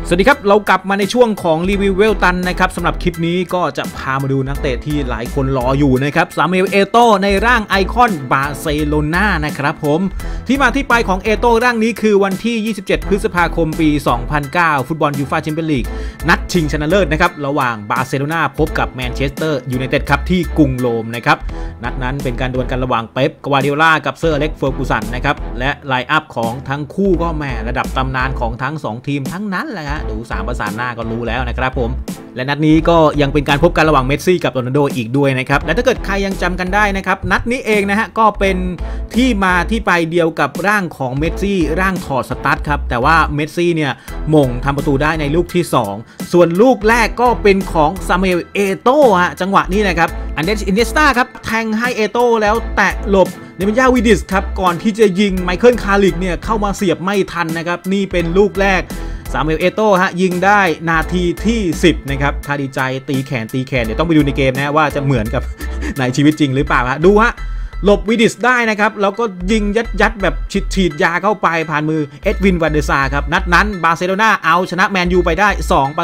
สวัสดีครับเรากลับมาในช่วงของรีวิวเวลตันนะครับสำหรับคลิปนี้ก็จะพามาดูนักเตะที่หลายคนรออยู่นะครับซามูเอล เอโต้ในร่างไอคอนบาร์เซโลนานะครับผมที่มาที่ไปของเอโต้ร่างนี้คือวันที่ 27 พฤษภาคมปี 2009 ฟุตบอลยูฟ่าแชมเปี้ยนลีกนัดชิงชนะเลิศนะครับระหว่างบาร์เซโลนาพบกับแมนเชสเตอร์ยูไนเต็ดครับที่กรุงโรมนะครับนัดนั้นเป็นการดวลกันระหว่างเป๊ป กวาร์ดิโอลากับเซอร์อเล็กซ์ เฟอร์กูสันนะครับและไลน์อัพของทั้งคู่ก็แหมระดับตำนานของทั้ง2ทีมทั้งนั้นแหละฮะดู3ประสานหน้าก็รู้แล้วนะครับผมและนัดนี้ก็ยังเป็นการพบกันระหว่างเมสซี่กับโรนัลโดอีกด้วยนะครับและถ้าเกิดใครยังจำกันได้นะครับนัดนี้เองนะฮะก็เป็นที่มาที่ไปเดียวกับร่างของเมสซี่ร่างถอดสตาร์ทครับแต่ว่าเมสซี่เนี่ยมงทำประตูได้ในลูกที่2ส่วนลูกแรกก็เป็นของซามูเอล เอโต้ฮะจังหวะนี้นะครับอันเดรส อินเนสตาครับแทงให้เอโต้แล้วแตะหลบเนเมญญา วิดิสครับก่อนที่จะยิงไมเคิล คาริกเนี่ยเข้ามาเสียบไม่ทันนะครับนี่เป็นลูกแรกซามูเอล เอโต้ฮะยิงได้นาทีที่10นะครับถ้าดีใจตีแขนเดี๋ยวต้องไปดูในเกมนะว่าจะเหมือนกับในชีวิตจริงหรือเปล่าฮะดูฮะหลบวิดิสได้นะครับแล้วก็ยิงยัดแบบฉีดยาเข้าไปผ่านมือเอ็ดวิน วันเดอร์ซาครับนัดนั้นบาร์เซโลนาเอาชนะแมนยูไปได้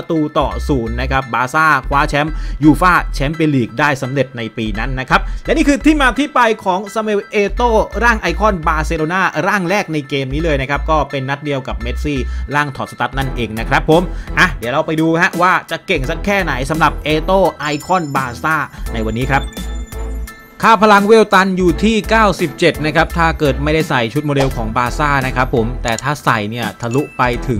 2-0นะครับบาร์ซ่าคว้าแชมป์ยูฟ่าแชมเปี้ยนลีกได้สำเร็จในปีนั้นนะครับและนี่คือที่มาที่ไปของซามูเอล เอโต้ร่างไอคอนบาร์เซโลนาร่างแรกในเกมนี้เลยนะครับก็เป็นนัดเดียวกับเมสซี่ร่างถอดสตาร์ทนั่นเองนะครับผมเดี๋ยวเราไปดูฮะว่าจะเก่งสักแค่ไหนสำหรับเอโต้ไอคอนบาร์ซ่าในวันนี้ครับค่าพลังเวลตันอยู่ที่97นะครับถ้าเกิดไม่ได้ใส่ชุดโมเดลของบาร์ซ่านะครับผมแต่ถ้าใส่เนี่ยทะลุไปถึง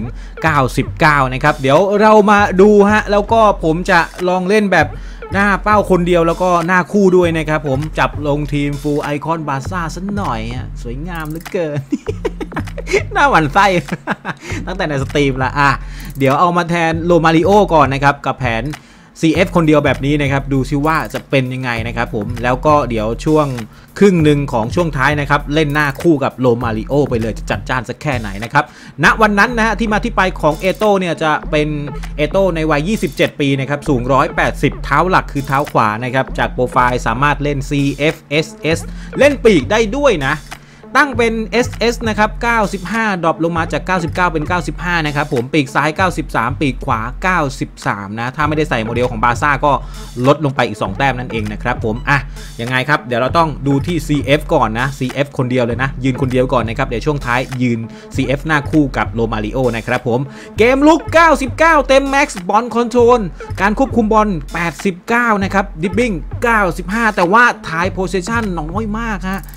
99นะครับเดี๋ยวเรามาดูฮะแล้วก็ผมจะลองเล่นแบบหน้าเป้าคนเดียวแล้วก็หน้าคู่ด้วยนะครับผมจับลงทีมฟูลไอคอนบาร์ซ่าสักหน่อยสวยงามเหลือเกิน หน้าหวั่นไส้ ตั้งแต่ในสตรีมละเดี๋ยวเอามาแทนโรมาริโอก่อนนะครับกับแผนCF คนเดียวแบบนี้นะครับดูซิว่าจะเป็นยังไงนะครับผมแล้วก็เดี๋ยวช่วงครึ่งหนึ่งของช่วงท้ายนะครับเล่นหน้าคู่กับโรมาริโอไปเลยจะจัดจ้านสักแค่ไหนนะครับณวันนั้นนะฮะที่มาที่ไปของเอโต้เนี่ยจะเป็นเอโต้ในวัย27ปีนะครับสูง180เท้าหลักคือเท้าขวานะครับจากโปรไฟล์สามารถเล่น CF SS เล่นปีกได้ด้วยนะตั้งเป็น SS นะครับ95ดรอปลงมาจาก99เป็น95นะครับผมปีกซ้าย93ปีกขวา93นะถ้าไม่ได้ใส่โมเดลของบาร์ซ่าก็ลดลงไปอีก2แต้มนั่นเองนะครับผมยังไงครับเดี๋ยวเราต้องดูที่ CF ก่อนนะ CF คนเดียวเลยนะยืนคนเดียวก่อนนะครับเดี๋ยวช่วงท้ายยืน CF หน้าคู่กับโรมาริโอนะครับผมเกมลุก99เต็มแม็กซ์บอลคอนโทรลการควบคุมบอล89นะครับดิบบิ้ง95แต่ว่าท้ายโพสเซชั่นน้อยมากฮะ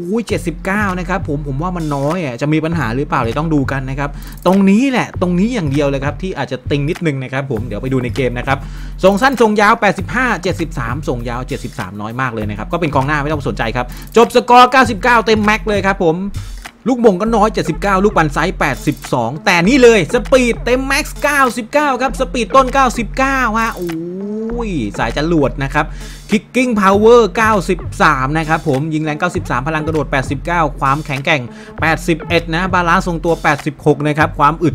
79นะครับผมว่ามันน้อยจะมีปัญหาหรือเปล่าเดี๋ยวต้องดูกันนะครับตรงนี้แหละตรงนี้อย่างเดียวเลยครับที่อาจจะติงนิดนึงนะครับผมเดี๋ยวไปดูในเกมนะครับส่งสั้นส่งยาว85 73ส่งยาว73น้อยมากเลยนะครับก็เป็นกองหน้าไม่ต้องสนใจครับจบสกอร์99เต็มแม็กเลยครับผมลูกมงก็น้อย79ลูกบอลไซส์82แต่นี่เลยสปีดเต็มแม็กซ์99ครับสปีดต้น99ฮะสายจรวดนะครับคิกกิ้งพาวเวอร์93นะครับผมยิงแรง93พลังกระโดด89ความแข็งแกร่ง81นะบาลานซ์ทรงตัว86นะครับความอึด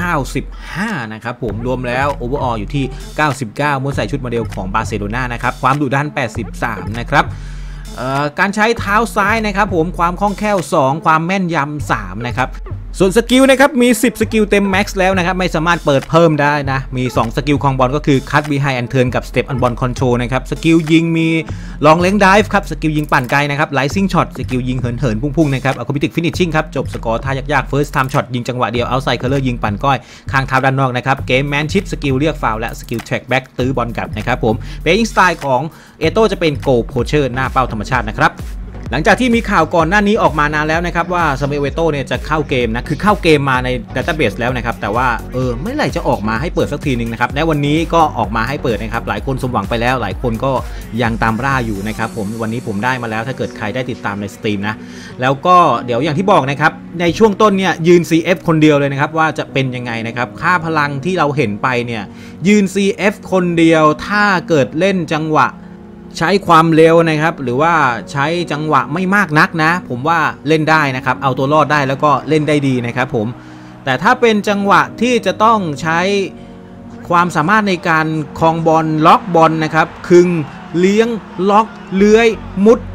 95นะครับผมรวมแล้วโอเวอร์ออลอยู่ที่99เมื่อใส่ชุดโมเดลของบาร์เซโลนานะครับความดุดัน83นะครับการใช้เท้าซ้ายนะครับผมความคล่องแคล่ว2ความแม่นยำ3นะครับส่วนสกิลนะครับมี10สกิลเต็มแม็กซ์แล้วนะครับไม่สามารถเปิดเพิ่มได้นะมี2สกิลครองบอลก็คือคัตบีไฮแอนเทิร์นกับสเต็ปอันบอลคอนโทรลนะครับสกิลยิงมีลองเล้งไดฟ์ครับสกิลยิงปั่นไกลนะครับไลซิ่งช็อตสกิลยิงเหินพุ่งนะครับอะคูบิติกฟินิชชิ่งครับจบสกอร์ท่ายากๆเฟิร์สไทม์ช็อตยิงจังหวะเดียวเอาไซด์เคอร์เลอร์ยิงปั่นก้อยข้างเท้าด้านนอกนะครับเกมแมนชิพสกิลเรียกฟาวล์และสกิลแทร็กแบ็กตื้อบอลกลับนะครับผมเพลย์สไตล์ของเอโต้จะเป็นโกลโพเชอร์หน้าเป้าธรรมชาตินะครับหลังจากที่มีข่าวก่อนหน้านี้ออกมานานแล้วนะครับว่าซามูเอล เอโต้เนี่ยจะเข้าเกมนะคือเข้าเกมมาในดัตต้าเบสแล้วนะครับแต่ว่าไม่ไหร่จะออกมาให้เปิดสักทีนึงนะครับและวันนี้ก็ออกมาให้เปิดนะครับหลายคนสมหวังไปแล้วหลายคนก็ยังตามร่าอยู่นะครับผมวันนี้ผมได้มาแล้วถ้าเกิดใครได้ติดตามในสตรีมนะแล้วก็เดี๋ยวอย่างที่บอกนะครับในช่วงต้นเนี่ยยืน CF คนเดียวเลยนะครับว่าจะเป็นยังไงนะครับค่าพลังที่เราเห็นไปเนี่ยยืน CF คนเดียวถ้าเกิดเล่นจังหวะใช้ความเร็วนะครับหรือว่าใช้จังหวะไม่มากนักนะผมว่าเล่นได้นะครับเอาตัวรอดได้แล้วก็เล่นได้ดีนะครับผมแต่ถ้าเป็นจังหวะที่จะต้องใช้ความสามารถในการครองบอลล็อกบอลนะครับคึงเลี้ยงล็อกเลื้อยมุด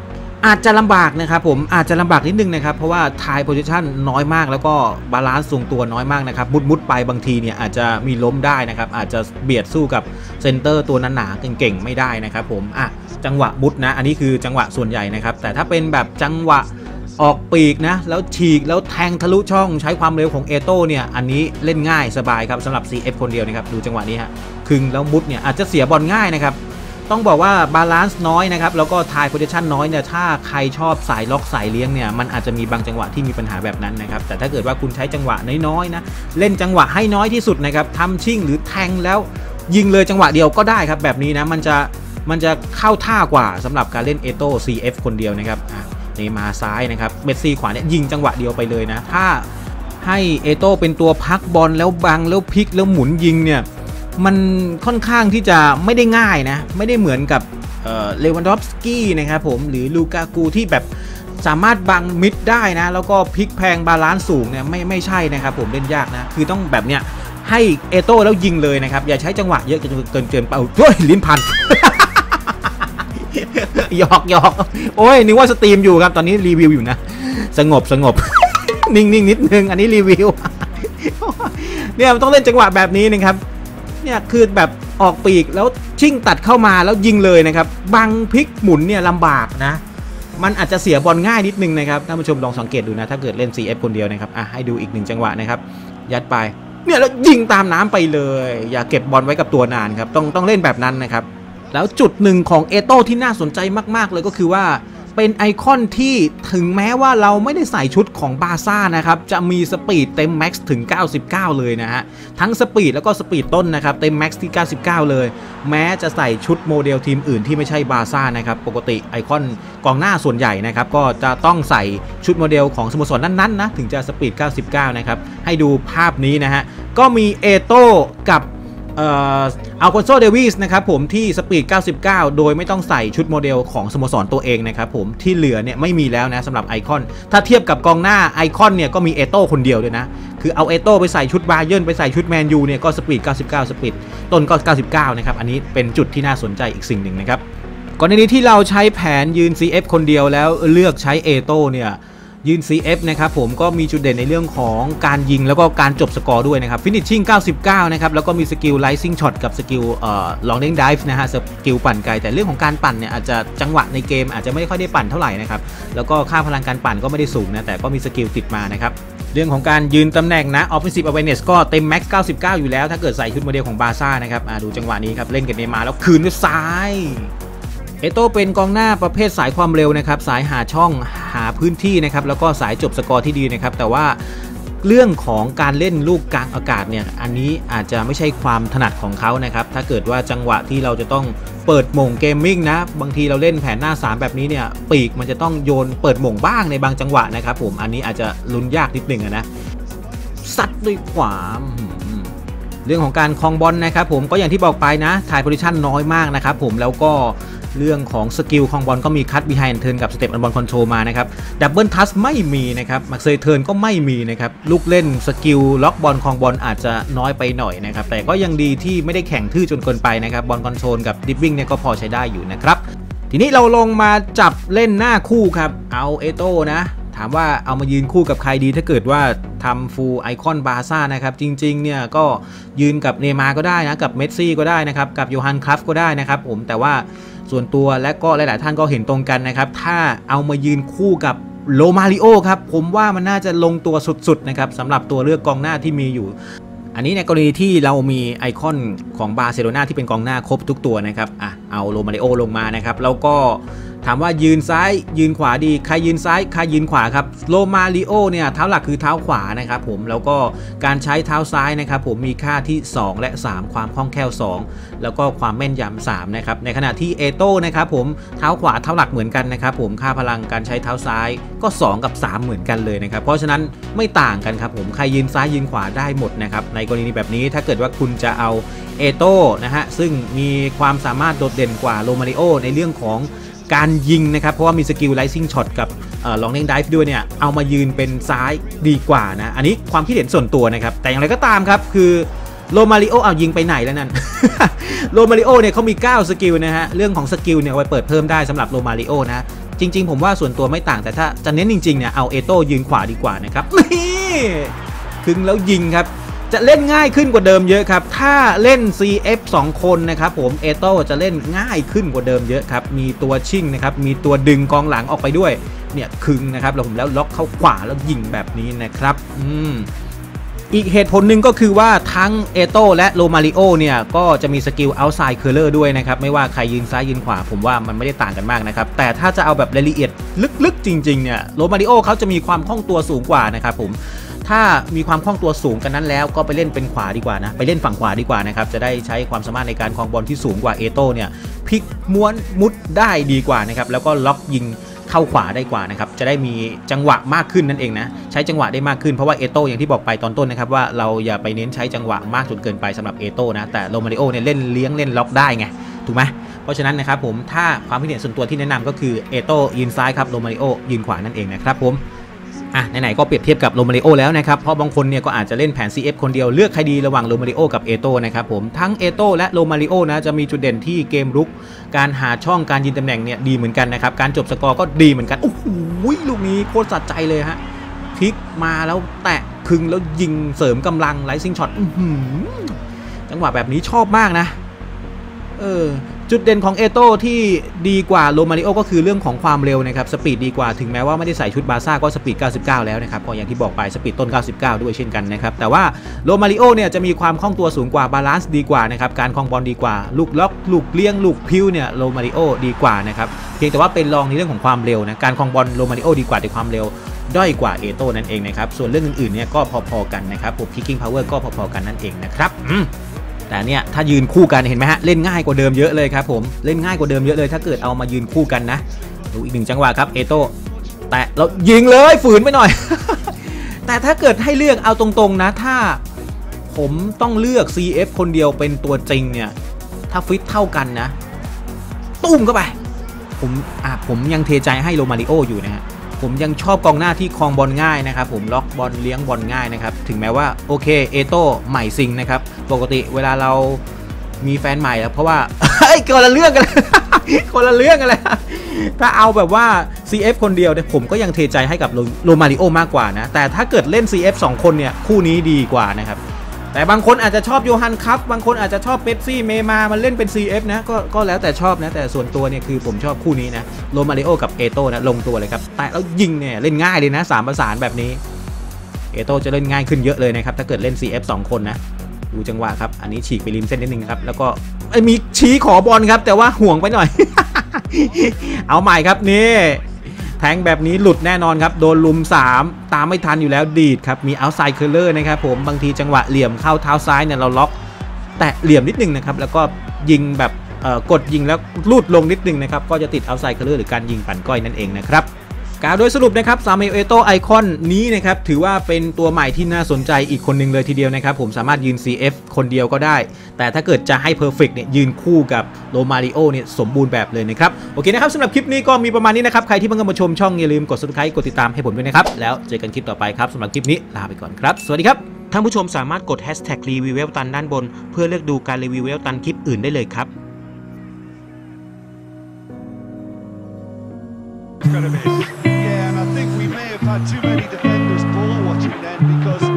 อาจจะลำบากนะครับผมอาจจะลำบากนิดนึงนะครับเพราะว่าทายโพซิชันน้อยมากแล้วก็บาลานซ์ทรงตัวน้อยมากนะครับมุดไปบางทีเนี่ยอาจจะมีล้มได้นะครับอาจจะเบียดสู้กับเซนเตอร์ตัวหนาๆเก่งๆไม่ได้นะครับผมจังหวะมุดนะอันนี้คือจังหวะส่วนใหญ่นะครับแต่ถ้าเป็นแบบจังหวะออกปีกนะแล้วฉีกแล้วแทงทะลุช่องใช้ความเร็วของเอโต้เนี่ยอันนี้เล่นง่ายสบายครับสำหรับ CF คนเดียวนะครับดูจังหวะนี้ฮะคึงแล้วมุดเนี่ยอาจจะเสียบอลง่ายนะครับต้องบอกว่าบาลานซ์น้อยนะครับแล้วก็ทายโพซิชันน้อยเนี่ยถ้าใครชอบสายล็อกสายเลี้ยงเนี่ยมันอาจจะมีบางจังหวะที่มีปัญหาแบบนั้นนะครับแต่ถ้าเกิดว่าคุณใช้จังหวะน้อยๆนะเล่นจังหวะให้น้อยที่สุดนะครับทำชิ่งหรือแทงแล้วยิงเลยจังหวะเดียวก็ได้ครับแบบนี้นะมันจะเข้าท่ากว่าสำหรับการเล่นเอโต้ CF คนเดียวนะครับนี่มาซ้ายนะครับเมสซี่ขวาเนี่ยยิงจังหวะเดียวไปเลยนะถ้าให้เอโต้เป็นตัวพักบอลแล้วบังแล้วพลิกแล้วหมุนยิงเนี่ยมันค่อนข้างที่จะไม่ได้ง่ายนะไม่ได้เหมือนกับเลวันดอฟสกี้นะครับผมหรือลูกากูที่แบบสามารถบังมิดได้นะแล้วก็พลิกแพงบาลานซ์สูงเนี่ยไม่ใช่นะครับผมเล่นยากนะคือต้องแบบเนี้ยให้เอโต้แล้วยิงเลยนะครับอย่าใช้จังหวะเยอะจนเกินไปโอ้ยลิ้นพัน หยอกโอ้ยนึกว่าสตรีมอยู่ครับตอนนี้รีวิวอยู่นะสงบ นิ่งนิดนึงอันนี้รีวิว เนี่ยมันต้องเล่นจังหวะแบบนี้นะครับเนี่ยคือแบบออกปีกแล้วชิ่งตัดเข้ามาแล้วยิงเลยนะครับบังพลิกหมุนเนี่ยลำบากนะมันอาจจะเสียบอลง่ายนิดนึงนะครับท่านผู้ชมลองสังเกตดูนะถ้าเกิดเล่น CF คนเดียวนะครับให้ดูอีกหนึ่งจังหวะนะครับยัดไปเนี่ยแล้วยิงตามน้ำไปเลยอย่าเก็บบอลไว้กับตัวนานครับต้องเล่นแบบนั้นนะครับแล้วจุดหนึ่งของเอโต้ที่น่าสนใจมากๆเลยก็คือว่าเป็นไอคอนที่ถึงแม้ว่าเราไม่ได้ใส่ชุดของบาซ่านะครับจะมีสปีดเต็มแม็กซ์ถึง99เลยนะฮะทั้งสปีดแล้วก็สปีดต้นนะครับเต็มแม็กซ์ที่99เลยแม้จะใส่ชุดโมเดลทีมอื่นที่ไม่ใช่บาซ่านะครับปกติไอคอนกองหน้าส่วนใหญ่นะครับก็จะต้องใส่ชุดโมเดลของสโมสรนั้นๆนะถึงจะสปีด99นะครับให้ดูภาพนี้นะฮะก็มีเอโต้กับอัลคอนโซเดวิสนะครับผมที่สปีด99โดยไม่ต้องใส่ชุดโมเดลของสโมสรตัวเองนะครับผมที่เหลือเนี่ยไม่มีแล้วนะสำหรับไอคอนถ้าเทียบกับกองหน้าไอคอนเนี่ยก็มีเอโต้คนเดียวเลยนะคือเอาเอโต้ไปใส่ชุดบาเยิร์นไปใส่ชุดแมนยูเนี่ยก็สปีด99สปีดต้นก็99นะครับอันนี้เป็นจุดที่น่าสนใจอีกสิ่งหนึ่งนะครับก่อนหน้านี้ที่เราใช้แผนยืน CF คนเดียวแล้วเลือกใช้เอโต้เนี่ยยืน CF นะครับผมก็มีจุดเด่นในเรื่องของการยิงแล้วก็การจบสกอร์ด้วยนะครับ finishing 99นะครับแล้วก็มีสกิล rising shot กับสกิลlong dive นะฮะสกิลปั่นไกลแต่เรื่องของการปั่นเนี่ยอาจจะจังหวะในเกมอาจจะไม่ค่อยได้ปั่นเท่าไหร่นะครับแล้วก็ค่าพลังการปั่นก็ไม่ได้สูงนะแต่ก็มีสกิลติดมานะครับเรื่องของการยืนตำแหน่งนะ offensive awareness ก็เต็ม max 99อยู่แล้วถ้าเกิดใส่ชุดโมเดลของบาซ่านะครับดูจังหวะนี้ครับเล่นกันเนมาแล้วคืนด้วยซ้ายเอโต้เป็นกองหน้าประเภทสายความเร็วนะครับสายหาช่องหาพื้นที่นะครับแล้วก็สายจบสกอร์ที่ดีนะครับแต่ว่าเรื่องของการเล่นลูกกลางอากาศเนี่ยอันนี้อาจจะไม่ใช่ความถนัดของเขานะครับถ้าเกิดว่าจังหวะที่เราจะต้องเปิดหม่งเกมมิ่งนะบางทีเราเล่นแผนหน้า3แบบนี้เนี่ยปีกมันจะต้องโยนเปิดหม่งบ้างในบางจังหวะนะครับผมอันนี้อาจจะลุ้นยากนิดนึงนะซัดด้วยขวาเรื่องของการคลองบอลนะครับผมก็อย่างที่บอกไปนะถ่ายโพซิชันน้อยมากนะครับผมแล้วก็เรื่องของสกิลคลองบอลก็มีคัตบีไฮน์เทิร์นกับสเต็ปอันบอลคอนโทรลมานะครับดับเบิลทัชไม่มีนะครับมักเซย์เทิร์นก็ไม่มีนะครับลูกเล่นสกิลล็อกบอลคลองบอลอาจจะน้อยไปหน่อยนะครับแต่ก็ยังดีที่ไม่ได้แข่งทื่อจนเกินไปนะครับบอลคอนโทรลกับดิฟวิ่งเนี่ยก็พอใช้ได้อยู่นะครับทีนี้เราลงมาจับเล่นหน้าคู่ครับเอาเอโต้นะถามว่าเอามายืนคู่กับใครดีถ้าเกิดว่าทำฟูลไอคอนบาซ่านะครับจริงๆเนี่ยก็ยืนกับเนย์มาร์ก็ได้นะกับเมสซี่ก็ได้นะครับกับโยฮันครัฟก็ได้นะครับผมแต่ว่าส่วนตัวและก็หลายๆท่านก็เห็นตรงกันนะครับถ้าเอามายืนคู่กับโรมาริโอครับผมว่ามันน่าจะลงตัวสุดๆนะครับสำหรับตัวเลือกกองหน้าที่มีอยู่อันนี้ในกรณีที่เรามีไอคอนของบาร์เซโลนาที่เป็นกองหน้าครบทุกตัวนะครับเอาโรมาริโอลงมานะครับแล้วก็ถามว่ายืนซ้ายยืนขวาดีใครยืนซ้ายใครยืนขวาครับโรมาริโอเนี่ยเท้าหลักคือเท้าขวานะครับผมแล้วก็การใช้เท้าซ้ายนะครับผมมีค่าที่2และ3ความคล่องแคล่ว2แล้วก็ความแม่นยำ3นะครับในขณะที่เอโต้นะครับผมเท้าขวาเท้าหลักเหมือนกันนะครับผมค่าพลังการใช้เท้าซ้ายก็2กับ3เหมือนกันเลยนะครับเพราะฉะนั้นไม่ต่างกันครับผมใครยืนซ้ายยืนขวาได้หมดนะครับในกรณีแบบนี้ถ้าเกิดว่าคุณจะเอาเอโต้นะฮะซึ่งมีความสามารถโดดเด่นกว่าโรมาริโอในเรื่องของการยิงนะครับเพราะว่ามีสกิล rising shot กับlong dive ด้วยเนี่ยเอามายืนเป็นซ้ายดีกว่านะอันนี้ความคิดเห็นส่วนตัวนะครับแต่อย่างไรก็ตามครับคือโรมาริโอเอายิงไปไหนแล้วนั่น โรมาริโอเนี่ยเขามี9สกิลนะฮะเรื่องของสกิลเนี่ยเอาไปเปิดเพิ่มได้สำหรับโรมาริโอนะจริงๆผมว่าส่วนตัวไม่ต่างแต่ถ้าจะเน้นจริงๆเนี่ยเอาเอโต้ยืนขวาดีกว่านะครับนี่คึงแล้วยิงครับจะเล่นง่ายขึ้นกว่าเดิมเยอะครับถ้าเล่น CF 2 คนนะครับผมเอโต้จะเล่นง่ายขึ้นกว่าเดิมเยอะครับมีตัวชิ่งนะครับมีตัวดึงกองหลังออกไปด้วยเนี่ยคึงนะครับแล้วล็อกเข้าขวาแล้วยิงแบบนี้นะครับอีกเหตุผลหนึ่งก็คือว่าทั้งเอโต้และโรมาริโอเนี่ยก็จะมีสกิล outside curler ด้วยนะครับไม่ว่าใครยืนซ้ายยืนขวาผมว่ามันไม่ได้ต่างกันมากนะครับแต่ถ้าจะเอาแบบรายละเอียดลึกๆจริงๆเนี่ยโรมาริโอเขาจะมีความคล่องตัวสูงกว่านะครับผมถ้ามีความคล่องตัวสูงกันนั้นแล้วก็ไปเล่นเป็นขวาดีกว่านะไปเล่นฝั่งขวาดีกว่านะครับจะได้ใช้ความสามารถในการครองบอลที่สูงกว่าเอโต้เนี่ยพลิกม้วนมุดได้ดีกว่านะครับแล้วก็ล็อกยิงเข้าขวาได้กว่านะครับจะได้มีจังหวะมากขึ้นนั่นเองนะใช้จังหวะได้มากขึ้นเพราะว่าเอโต้อย่างที่บอกไปตอนต้นนะครับว่าเราอย่าไปเน้นใช้จังหวะมากจนเกินไปสำหรับเอโต้นะแต่โรมาริโอเนี่ยเล่นเลี้ยงเล่นล็อกได้ไงถูกไหมเพราะฉะนั้นนะครับผมถ้าความคิดเห็นส่วนตัวที่แนะนำก็คือเอโต้ยืนซ้ายครับโรมาริโอยืนขวานั่นเองนะครับผมไหนๆก็เปรียบเทียบกับโรมาริโอแล้วนะครับเพราะบางคนเนี่ยก็อาจจะเล่นแผน CF คนเดียวเลือกใครดีระหว่างโรมาริโอกับเอโต้นะครับผมทั้งเอโต้และโรมาริโอนะจะมีจุดเด่นที่เกมรุกการหาช่องการยิงตำแหน่งเนี่ยดีเหมือนกันนะครับการจบสกอร์ก็ดีเหมือนกันโอ้โหลูกนี้โคตรสะใจเลยฮะพลิกมาแล้วแตะคึงแล้วยิงเสริมกำลังไลซิ่งช็อตจังหวะแบบนี้ชอบมากนะจุดเด่นของเอโต้ที่ดีกว่าโรมาริโอก็คือเรื่องของความเร็วนะครับสปีดดีกว่าถึงแม้ว่าไม่ได้ใส่ชุดบาซ่าก็สปีด99แล้วนะครับก็อย่างที่บอกไปสปีดต้น99ด้วยเช่นกันนะครับแต่ว่าโรมาริโอเนี่ยจะมีความคล่องตัวสูงกว่าบาลานซ์ดีกว่านะครับการครองบอลดีกว่าลูกล็อกลูกเลี้ยงลูกพิ้วเนี่ยโรมาริโอดีกว่านะครับเพียงแต่ว่าเป็นรองในเรื่องของความเร็วนะการครองบอลโรมาริโอดีกว่าแต่ความเร็วด้อยกว่าเอโต้นั่นเองนะครับส่วนเรื่องอื่นๆเนี่ยก็พอๆกันนะครับพวก kicking power ก็พอๆกันนั่นเองนะครับแต่เนี่ยถ้ายืนคู่กันเห็นไหมฮะเล่นง่ายกว่าเดิมเยอะเลยครับผมเล่นง่ายกว่าเดิมเยอะเลยถ้าเกิดเอามายืนคู่กันนะดูอีกหนึ่งจังหวะครับเอโต้แต่เรายิงเลยฝืนไปหน่อย แต่ถ้าเกิดให้เลือกเอาตรงๆนะถ้าผมต้องเลือก CF คนเดียวเป็นตัวจริงเนี่ยถ้าฟิตเท่ากันนะตุ้มเข้าไปผมยังเทใจให้โรมาริโออยู่นะฮะผมยังชอบกองหน้าที่ครองบอลง่ายนะครับผมล็อกบอลเลี้ยงบอลง่ายนะครับถึงแม้ว่าโอเคเอโต้ใหม่ซิงนะครับปกติเวลาเรามีแฟนใหม่แล้วเพราะว่าคนละเรื่องกันคนละเรื่องกันเลยถ้าเอาแบบว่า CF คนเดียวเนี่ยผมก็ยังเทใจให้กับโรมาริโอมากกว่านะแต่ถ้าเกิดเล่น CF 2 คนเนี่ยคู่นี้ดีกว่านะครับแต่บางคนอาจจะชอบโยฮันคัพบางคนอาจจะชอบเป๊ปซี่เมมามันเล่นเป็น CF นะก็แล้วแต่ชอบนะแต่ส่วนตัวเนี่ยคือผมชอบคู่นี้นะโรมาริโอกับเอโต้นะลงตัวเลยครับแต่แล้วยิงเนี่ยเล่นง่ายเลยนะ3ประสานแบบนี้เอโต้จะเล่นง่ายขึ้นเยอะเลยนะครับถ้าเกิดเล่น CF 2 คนนะดูจังหวะครับอันนี้ฉีกไปริมเส้นนิดนึงครับแล้วก็มีชี้ขอบอลครับแต่ว่าห่วงไปหน่อย เอาใหม่ครับนี่แทงแบบนี้หลุดแน่นอนครับโดนลุม3ตามไม่ทันอยู่แล้วดีดครับมี outside curler นะครับผมบางทีจังหวะเหลี่ยมเข้าเท้าซ้ายเนี่ยเราล็อกแตะเหลี่ยมนิดนึงนะครับแล้วก็ยิงแบบกดยิงแล้วลูดลงนิดนึงนะครับก็จะติด outside curler หรือการยิงปั่นก้อยนั่นเองนะครับกล่าวโดยสรุปนะครับซามูเอล เอโต้ไอคอนนี้นะครับถือว่าเป็นตัวใหม่ที่น่าสนใจอีกคนหนึ่งเลยทีเดียวนะครับผมสามารถยืน CF คนเดียวก็ได้แต่ถ้าเกิดจะให้เพอร์เฟกต์เนี่ยยืนคู่กับโรมาริโอเนี่ยสมบูรณ์แบบเลยนะครับโอเคนะครับสำหรับคลิปนี้ก็มีประมาณนี้นะครับใครที่เพิ่งมาชมช่องอย่าลืมกด Subscribe กดติดตามให้ผมด้วยนะครับแล้วเจอกันคลิปต่อไปครับสำหรับคลิปนี้ลาไปก่อนครับสวัสดีครับท่านผู้ชมสามารถกด Hashtag รีวิวเวลตันด้านบนเพื่อเลือกดูการรีวิวเวลตันคลิปอื่นได้เลยครับ Yeah, and I think we may have had too many defenders ball watching then because